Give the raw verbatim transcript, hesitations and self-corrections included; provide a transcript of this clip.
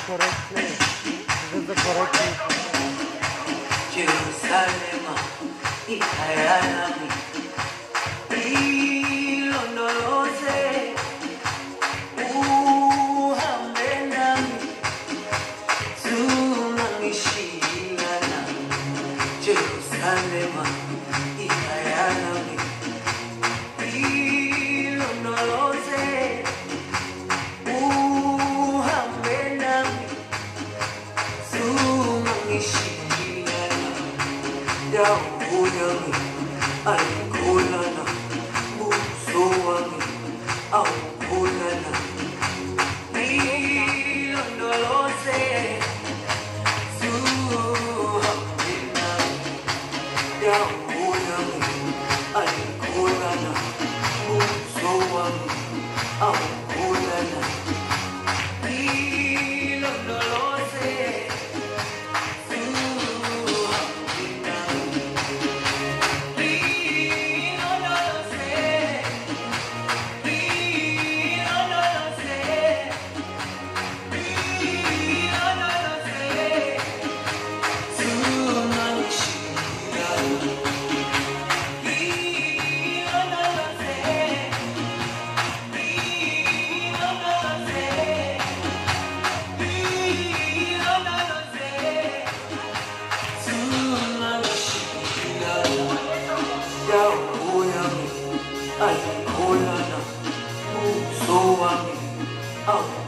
correctly. This is the correct thing. Jerusalem, ikayalami, ilondoloze, uhambe nami, tunangishilana. Jerusalem, ikayalami, ilondoloze, uhambe nami, tunangishilana. Dawo yami ayikholana, buso wami awukholana. Ilondoloze, uhambe nami. Dawo yami ayikholana, buso wami awukholana. Ilondoloze, dawo yami ayikholana, buso wami awukholana.